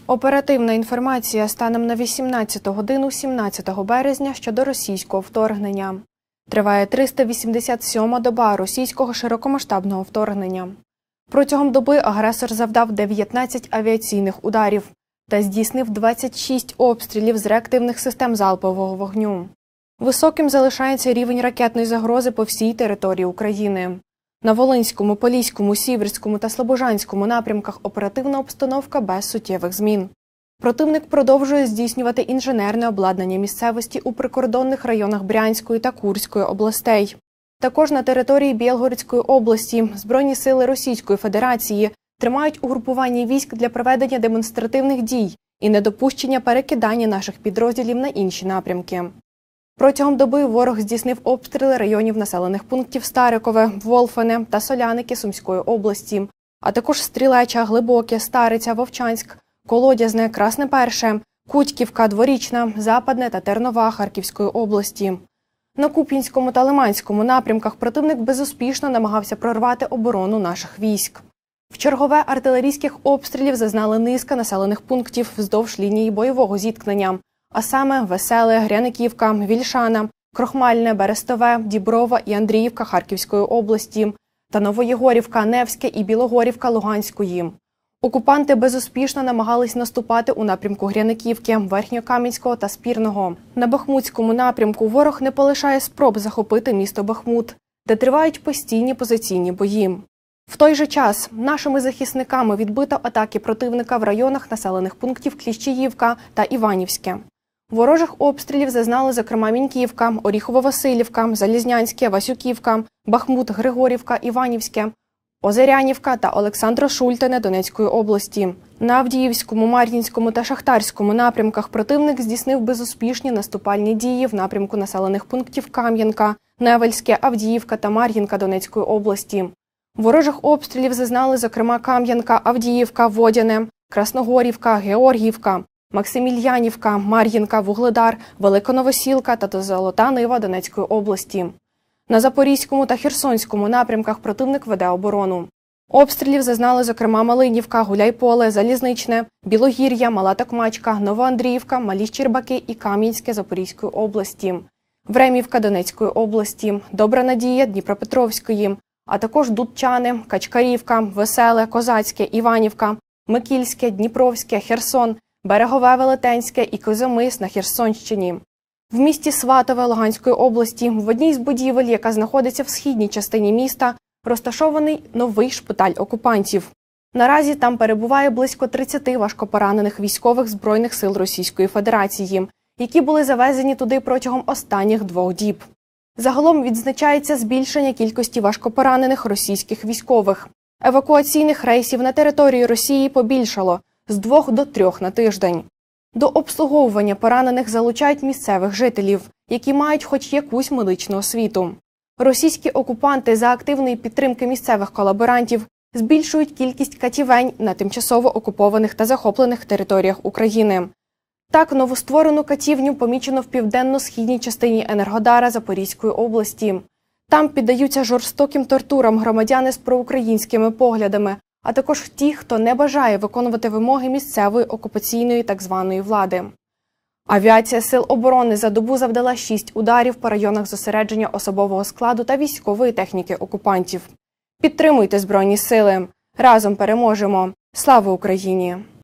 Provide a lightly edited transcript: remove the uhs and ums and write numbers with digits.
Оперативна інформація станом на 18 годину 17 березня щодо російського вторгнення. Триває 387-ма доба російського широкомасштабного вторгнення. Протягом доби агресор завдав 19 авіаційних ударів та здійснив 26 обстрілів з реактивних систем залпового вогню. Високим залишається рівень ракетної загрози по всій території України. На Волинському, Поліському, Сіверському та Слобожанському напрямках оперативна обстановка без суттєвих змін. Противник продовжує здійснювати інженерне обладнання місцевості у прикордонних районах Брянської та Курської областей. Також на території Білгородської області Збройні сили Російської Федерації тримають угрупування військ для проведення демонстративних дій і недопущення перекидання наших підрозділів на інші напрямки. Протягом доби ворог здійснив обстріли районів населених пунктів Старикове, Волфене та Соляники Сумської області, а також Стрілеча, Глибоке, Стариця, Вовчанськ, Колодязне, Красне Перше, Кутьківка, Дворічна, Западне та Тернова Харківської області. На Куп'янському та Лиманському напрямках противник безуспішно намагався прорвати оборону наших військ. Вчергове артилерійських обстрілів зазнали низка населених пунктів вздовж лінії бойового зіткнення, а саме Веселе, Гряниківка, Вільшана, Крохмальне, Берестове, Діброва і Андріївка Харківської області та Новоєгорівка, Невське і Білогорівка Луганської. Окупанти безуспішно намагались наступати у напрямку Гряниківки, Верхньокам'янського та Спірного. На Бахмутському напрямку ворог не полишає спроб захопити місто Бахмут, де тривають постійні позиційні бої. В той же час нашими захисниками відбито атаки противника в районах населених пунктів Кліщіївка та Іванівське. Ворожих обстрілів зазнали, зокрема, Міньківка, Оріхово-Василівка, Залізнянське, Васюківка, Бахмут, Григорівка, Іванівське, Озерянівка та Олександро-Шультине Донецької області. На Авдіївському, Мар'їнському та Шахтарському напрямках противник здійснив безуспішні наступальні дії в напрямку населених пунктів Кам'янка, Невельське, Авдіївка та Мар'їнка Донецької області. Ворожих обстрілів зазнали, зокрема, Кам'янка, Авдіївка, Водяне, Красногорівка, Георгіївка, Максимільянівка, Мар'їнка, Вугледар, Великоновосілка та Золота Нива Донецької області. На Запорізькому та Херсонському напрямках противник веде оборону. Обстрілів зазнали, зокрема, Малинівка, Гуляйполе, Залізничне, Білогір'я, Мала Токмачка, Новоандріївка, Малі Щербаки і Кам'янське Запорізької області, Времівка Донецької області, Добра Надія Дніпропетровської, а також Дудчани, Качкарівка, Веселе, Козацьке, Іванівка, Микільське, Дніпровське, Херсон, Берегове, Велетенське і Козомис на Херсонщині. В місті Сватове Луганської області в одній з будівель, яка знаходиться в східній частині міста, розташований новий шпиталь окупантів. Наразі там перебуває близько 30 важкопоранених військових Збройних сил Російської Федерації, які були завезені туди протягом останніх 2 діб. Загалом відзначається збільшення кількості важкопоранених російських військових. Евакуаційних рейсів на території Росії побільшало з 2 до 3 на тиждень. До обслуговування поранених залучають місцевих жителів, які мають хоч якусь медичну освіту. Російські окупанти за активної підтримки місцевих колаборантів збільшують кількість катівень на тимчасово окупованих та захоплених територіях України. Так, новостворену катівню помічено в південно-східній частині Енергодара Запорізької області. Там піддаються жорстоким тортурам громадяни з проукраїнськими поглядами, а також ті, хто не бажає виконувати вимоги місцевої окупаційної так званої влади. Авіація Сил оборони за добу завдала 6 ударів по районах зосередження особового складу та військової техніки окупантів. Підтримуйте Збройні сили! Разом переможемо! Слава Україні!